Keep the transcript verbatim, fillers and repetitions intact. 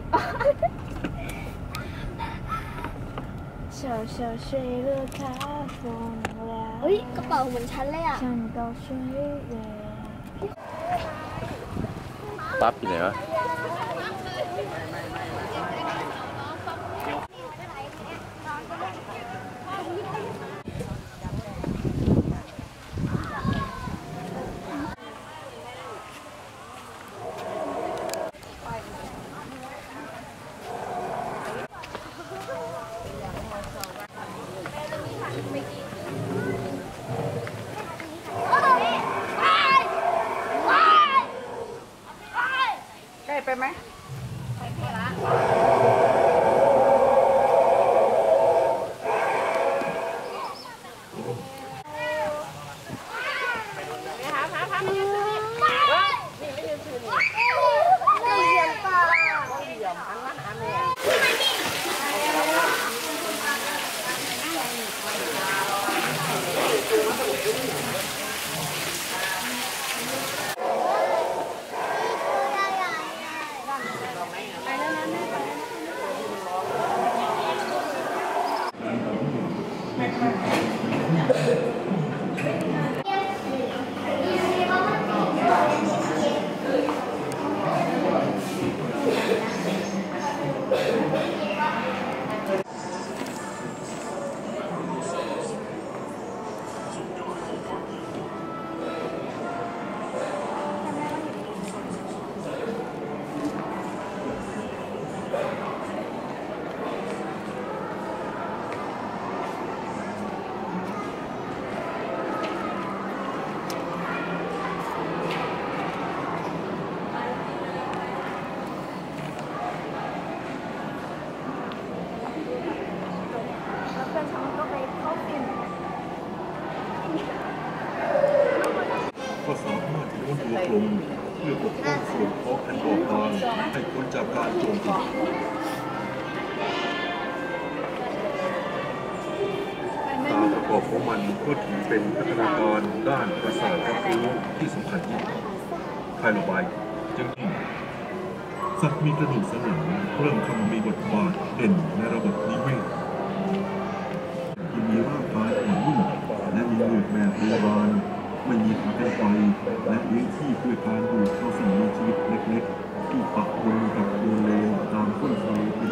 小小睡了，他疯了。 เฮ้ยกระเป๋าเหมือนฉันเลยอ่ะ想告诉你。 ปั๊บอยู่ไหนวะใกล้ไปไหมไปแค่ละก็สามารถโน้มตัวลงเพื่อปกป้องส่วนของอันบอบบางให้พ้นจากการโจมตีตามประกอบของมันก็ถือเป็นพัฒนาการด้านประสาทรับรู้ที่สำคัญยิ่งไคโลไบต์จึงที่สัตว์มีกระดูกสันหลังเริ่มเข้ามามีบทบาทเด่นในระบบนิเวศที่มีร่างกายอ่อนนุ่มและมีเหงือกแบบโบราณไม่มีขาเป็นไฟและเลี้ยงชีพด้วยการดูดเอาสิ่งมีชีวิตเล็กๆที่ปะปนกับโคลนเลนตามต้นไทรเป็น